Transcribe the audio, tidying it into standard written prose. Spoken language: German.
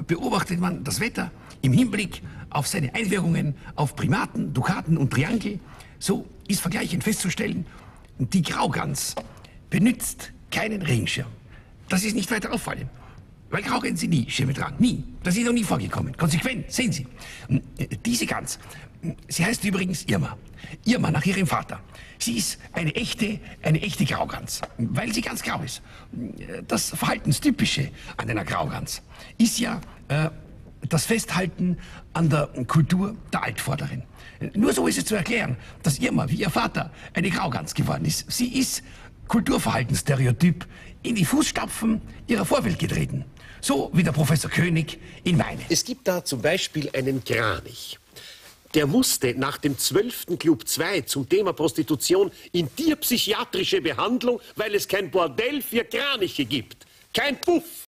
beobachtet man das Wetter im Hinblick auf seine Einwirkungen auf Primaten, Dukaten und Triangel. So ist vergleichend festzustellen, die Graugans benutzt keinen Regenschirm. Das ist nicht weiter auffallend. Weil Graugänse nie Schirme tragen. Nie. Das ist noch nie vorgekommen. Konsequent, sehen Sie. Diese Gans, sie heißt übrigens Irma. Irma nach ihrem Vater. Sie ist eine echte Graugans, weil sie ganz grau ist. Das Verhaltenstypische an einer Graugans ist ja das Festhalten an der Kultur der Altvorderen. Nur so ist es zu erklären, dass Irma, wie ihr Vater, eine Graugans geworden ist. Sie ist Kulturverhaltensstereotyp in die Fußstapfen ihrer Vorwelt getreten. So wie der Professor König in meine. Es gibt da zum Beispiel einen Kranich. Der musste nach dem 12. Club 2 zum Thema Prostitution in tierpsychiatrische Behandlung, weil es kein Bordell für Kraniche gibt. Kein Puff.